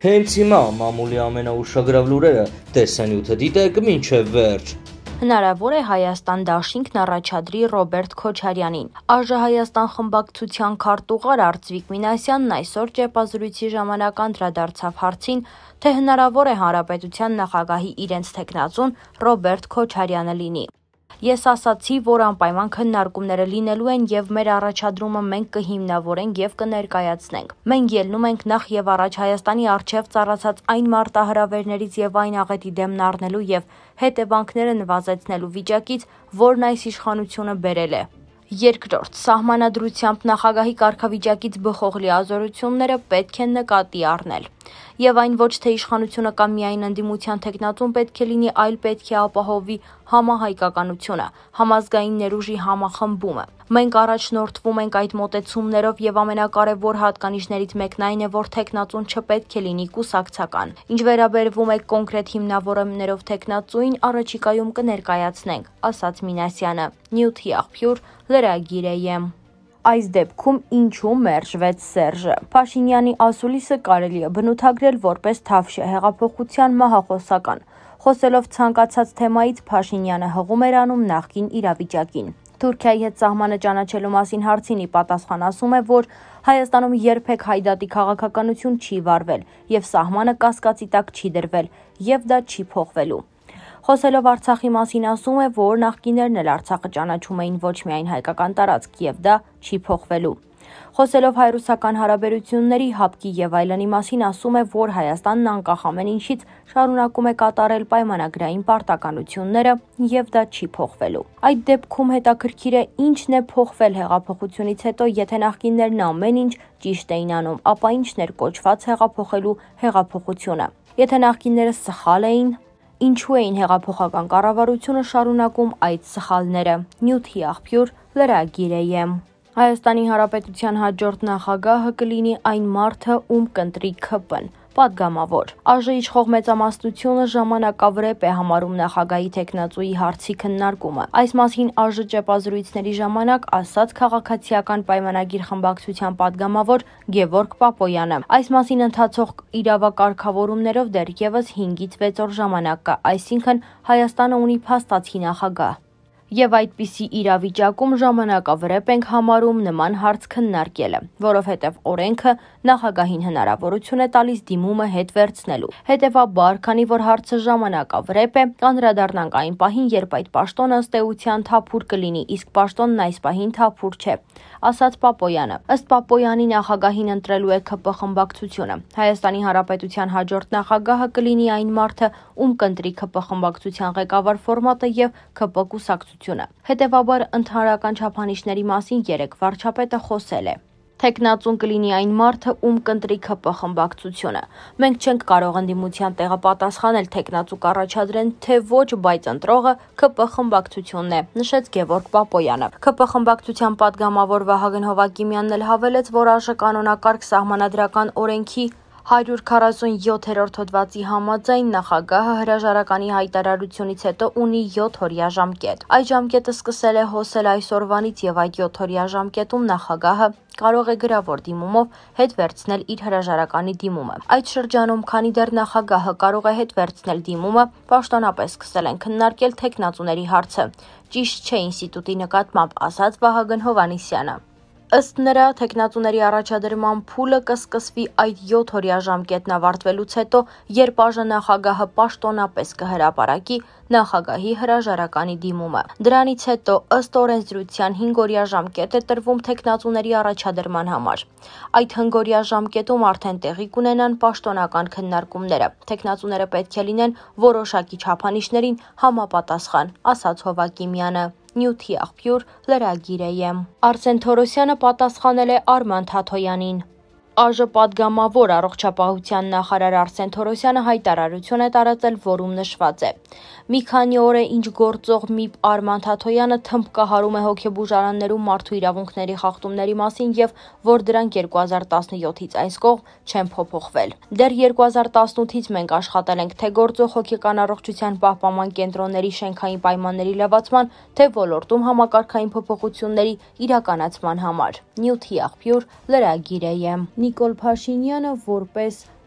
Հենց հիմա մամուլի ամենաուշագրավ լուրերը տեսանյութը դիտեք մինչև վերջ։ Հնարավոր է Հայաստան դաշինքն առաջադրի Ռոբերտ Քոչարյանին։ ԱԺ Հայաստան խմբակցության քարտուղար Արծվիկ Մինասյանն այսօր ճեպազրույցի ժամանակ անդրադարձավ հարցին, թե հնարավոր է Հանրապետության նախագահի իրենց թեկնածուն Ռոբերտ Քոչարյանը լինի։ Ես ասացի, որ անպայման քննարկումները լինելու են եւ մեր առաջադրումը մենք կհիմնավորենք եւ կներկայացնենք։ Մենք ելնում ենք նախ եւ առաջ Հայաստանի առջեւ ծառացած այն մարտահրավերներից եւ այն աղետի դեմն առնելու եւ հետևանքները նվազեցնելու վիճակից, որն այս իշխանությունը բերել է։ Երկրորդ, սահմանադրությամբ նախագահի կարգավիճակից բխող լիազորությունները պետք է նկատի առնել։ Եվ այն ոչ թե իշխանությունը կամ միայն ընդդիմության թեկնածուն պետք է լինի, այլ պետք է ապահովի համահայկականությունը, համազգային ներուժի համախմբումը։ Մենք առաջնորդվում ենք այդ մոտեցումներով եւ ամենակարևոր հատկանիշներից մեկն այն է, որ թեկնածուն չպետք է լինի կուսակցական։ Ինչ վերաբերվում է կոնկրետ հիմնավորումներով թեկնածուին, առաջիկայում կներկայացնենք, ասաց Մինասյանը։ Նյութի աղբյուր լրագիր եմ։ Այս դեպքում ինչու մերժվեց Սերժը։ Փաշինյանի ասուլիսը կարելի է բնութագրել որպես Թավշյա հեղափոխության մահախոսական։ Խոսելով ցանկացած թեմայից Փաշինյանը հղում էր անում նախկին իրավիճակին։ Թուրքիայի հետ սահմանը ճանաչելու մասին հարցին ի պատասխան ասում է, որ Հայաստանում երբեք հայդատի քաղաքականություն չի վարվել եւ սահմանը կասկածի տակ չի դրվել եւ դա չի փոխվելու։ Խոսելով Արցախի մասին ասում է, որ նախկիներն էլ Արցախը ճանաչում էին ոչ միայն հայկական տարածք եւ դա չի փոխվելու։ Խոսելով հայ-ռուսական հարաբերությունների, հապկի եւ այլնի մասին ասում է, որ Հայաստանն անկախ ամեն ինչից շարունակում է կատարել պայմանագրային պարտականությունները եւ դա չի փոխվելու։ Այդ դեպքում հետաքրքիր է ինչն է փոխվել հեղափոխությունից հետո, եթե նախկիներն ամեն ինչ ճիշտ էին անում, ապա ինչն էր կոչված հեղափոխելու հեղափոխությունը։ Եթե նախկիները սխալ էին, ինչու էին հեղափոխական կառավարությունը շարունակում այդ սխալները։ Նյութի աղբյուր լրագիր եմ։ Հայաստանի Հանրապետության հաջորդ նախագահը կլինի այն մարդը, ում կընտրի ՔՊ-ն։ Պատգամավոր։ ԱԺ իշխող մեծամասնությունը ժամանակավրեպ է համարում նախագահի թեկնածուի հարցի քննարկումը։ Այս մասին ԱԺ ճեպազրույցների ժամանակ ասաց քաղաքացիական պայմանագիր խմբակցության պատգամավոր Գևորգ Պապոյանը։ Այս մասին ընթացող իրավակարգավորումներով դեռևս 5-ից 6 օր ժամանակ կա, այսինքն Հայաստանը ունի փաստացի նախագահ։ Եվ այդպիսի իրավիճակում ժամանակավրեպ ենք համարում նման հարց քննարկելը, որովհետև օրենքը նախագահին հնարավորություն է տալիս դիմումը հետ վերցնելու։ Հետևաբար, քանի որ հարցը ժամանակավրեպ է, կանդրադառնանք այն պահին, երբ այդ պաշտոնը ըստ էության թափուր կլինի, իսկ պաշտոնն այս պահին թափուր չէ, ասաց Պապոյանը։ Ըստ Պապոյանի նախագահին ընտրելու է ՔՊ խմբակցությունը։ Հայաստանի Հանրապետության հաջորդ նախագահը կլինի այն մարդը, ում կընտրի ՔՊ խմբակցության ղեկավար ֆորմատը եւ ՔՊ կուսակցությունը։ Հետևաբար ընդհանրական չափանիշների մասին երեք վարչապետը խոսել է։ Թեկնածուն կլինի այն մարդը, ում կընտրի ՔՊ խմբակցությունը։ Մենք չենք կարող ընդդիմության տեղը պատասխանել թեկնածու կառաջադրեն, թե ոչ, բայց ընտրողը ՔՊ խմբակցությունն է, նշեց Գևորգ Պապոյանը։ ՔՊ խմբակցության պատգամավոր Վահագն Հովակիմյանն էլ հավելեց, որ ԱԺ կանոնակարգ սահմանադրական օրենքի 147-րդ հոդվածի համաձայն նախագահը հրաժարականի հայտարարությունից հետո ունի 7-օրյա ժամկետ։ Այդ ժամկետը սկսել է հոսել այսօրվանից եւ այդ 7-օրյա ժամկետում նախագահը կարող է գրավոր դիմումով հետ վերցնել իր հրաժարականի դիմումը։ Այդ շրջանում, քանի դեռ նախագահը կարող է հետ վերցնել դիմումը, պաշտոնապես սկսել են քննարկել թեկնածուների հարցը։ Ճիշտ չէ ինստիտուտի նկատմամբ, ասաց Վահագն Հովանիսյանը։ Ըստ նրա, թեկնածուների առաջադրման փուլը կսկսվի այդ 7-օրյա ժամկետն ավարտվելուց հետո, երբ ԱԺ նախագահը պաշտոնապես կհրապարակի նախագահի հրաժարականի դիմումը։ Դրանից հետո, ըստ օրենսդրության 5-օրյա ժամկետ է տրվում թեկնածուների առաջադրման համար։ Այդ 5-օրյա ժամկետում արդեն տեղի կունենան պաշտոնական քննարկումները։ Թեկնածուները պետք է լինեն որոշակի չափանիշներին համապատասխան, ասաց Հովակիմյանը։ Նյութի աղբյուր լրագիր եմ։ Արսեն Թորոսյանը պատասխանել է Արման Թաթոյանին։ ԱԺ պատգամավոր առողջապահության նախարար Արսեն Թորոսյանը հայտարարություն է տարածել, որում նշված է. Մի քանի օր է ինչ գործող ՄԻՊ Արման Թաթոյանը թմբկահարում է հոգեբուժարաններում մարդու իրավունքների խախտումների մասին եւ որ դրանք 2017-ից այս կողմ չեն փոփոխվել։ Դեռ 2018-ից մենք աշխատել ենք թե գործող հոգեկան առողջության պահպանման կենտրոնների շենքային պայմանների լավացման, թե ոլորտում համակարգային փոփոխությունների իրականացման համար։ Նյութի աղբյուր լրագիր եմ։ Նիկոլ Փաշինյանը որպես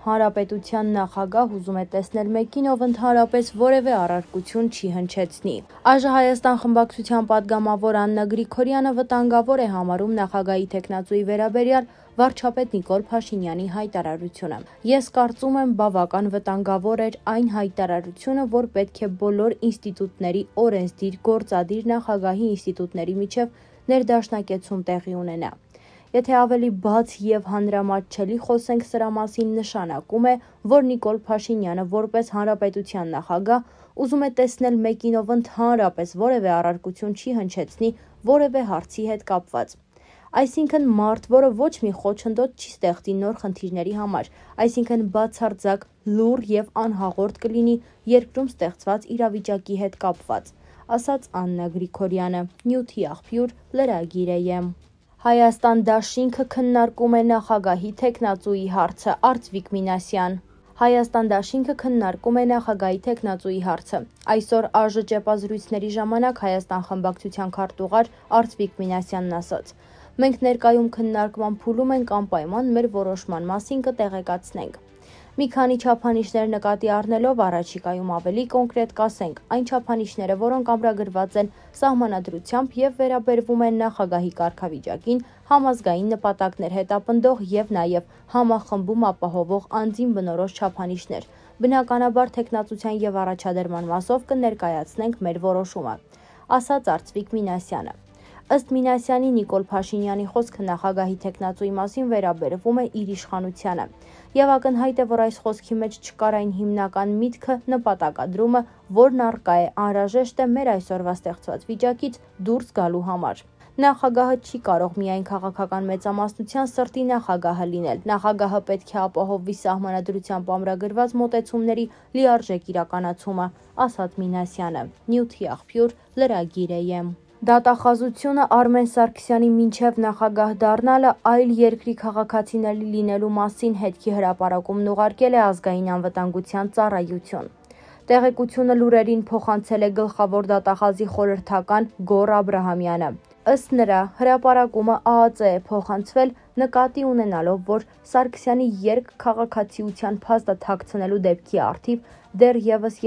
Հանրապետության նախագահ ուզում է տեսնել մեկին, ով ընդհանրապես որևէ առարկություն չի հնչեցնի։ Հայաստան խմբակցության падգամավոր Աննա Գրիգորյանը վտանգավոր է համարում նախագահի թեկնածուի վերաբերյալ վարչապետ Նիկոլ Փաշինյանի հայտարարությունը։ Ես կարծում եմ, բավական վտանգավոր էր այն հայտարարությունը, որ պետք է բոլոր ինստիտուտների օրենսդիր, գործադիր նախագահի ինստիտուտների միջև ներդաշնակեցում տեղի ունենա։ Եթե ավելի բաց եւ հանրամատչելի խոսենք սրա մասին, նշանակում է, որ Նիկոլ Փաշինյանը որպես հանրապետության նախագահ ուզում է տեսնել մեկին, ով ընդհանրապես որևէ առարկություն չի հնչեցնի որևէ հարցի հետ կապված։ Այսինքն մարդ, որը ոչ մի խոչընդոտ չի ստեղծի նոր խնդիրների համար, այսինքն բացարձակ լուռ եւ անհաղորդ կլինի երկրում ստեղծված իրավիճակի հետ կապված, ասաց Աննա Գրիգորյանը, Նյութի աղբյուր, լրագիր եմ։ Հայաստան դաշինքը քննարկում է նախագահի թեկնածուի հարցը, Արծվիկ Մինասյան։ Հայաստան դաշինքը քննարկում է նախագահի թեկնածուի հարցը։ Այսօր ԱԺ ճեպազրույցների ժամանակ Հայաստան խմբակցության քարտուղար Արծվիկ Մինասյանն ասաց. Մենք ներկայում քննարկման փուլում ենք անպայման մեր որոշման մասին կտեղեկացնենք։ Մի քանի չափանիշներ նկատի առնելով առաջիկայում ավելի կոնկրետ կասենք, այն չափանիշները, որոնք ամրագրված են սահմանադրությամբ եւ վերաբերվում են նախագահի կարգավիճակին, համազգային նպատակներ հետապնդող եւ նաեւ համախմբում ապահովող անձին բնորոշ չափանիշներ։ Բնականաբար թեկնածության եւ առաջադրման մասով կներկայացնենք մեր որոշումը, ասաց Արծվիկ Մինասյանը։ Ըստ Մինասյանի, Նիկոլ Փաշինյանի խոսքը նախագահի թեկնածուի մասին վերաբերվում է իր իշխանությանը։ Եվ ակնհայտ է, որ այս խոսքի մեջ չկար այն հիմնական միտքը, նպատակադրումը, որն առկա է անհրաժեշտ է մեր այսօրվա ստեղծված վիճակից դուրս գալու համար։ Նախագահը չի կարող միայն քաղաքական մեծամասնության սրտի նախագահը լինել։ Նախագահը պետք է ապահովի սահմանադրությամբ ամրագրված մոտեցումների լիարժեք իրականացումը, ասաց Մինասյանը։ Նյութի աղբյուր, լրագիր եմ։ Դատախազությունը Արմեն Սարգսյանի մինչև նախագահ դառնալը այլ երկրի քաղաքացիների լինելու մասին հետքի հրապարակումն ուղարկել է ազգային անվտանգության ծառայություն։ Տեղեկությունը լուրերին փոխանցել է գլխավոր դատախազի խորհրդական Գոռ Աբրահամյանը։ Ըստ նրա, հրապարակումը ԱԱԾ է փոխանցվել նկատի ունենալով, որ Սարգսյանի երկքաղաքացիության փաստը թաքցնելու դեպքի առթիվ դեռևս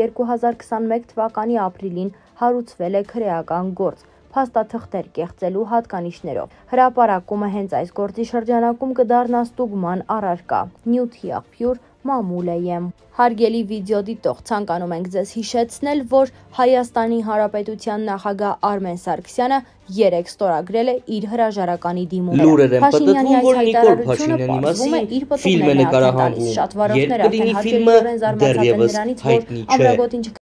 2021 թվականի ապրիլին հարուցվել է քրեական գործ, փաստաթղթեր կեղծելու հատկանիշներով։ Հրապարակումը հենց այս գործի շրջանակում կդառնա ստուգման առարկա։ Նյութի աղբյուր, մամուլ եմ։ Հարգելի վիդեո դիտող, ցանկանում ենք ձեզ հիշեցնել, որ Հայաստանի Հանրապետության նախագահ Արմեն Սարգսյանը երեկ ստորագրել է իր հրաժարականի դիմումը։ Լուրեր են պատտվում, որ Նիկոլ Փաշինյանի մասին ֆիլմ է նկարահանվում։ Երբ կլինի ֆիլմը, դեռևս հայտնի չէ։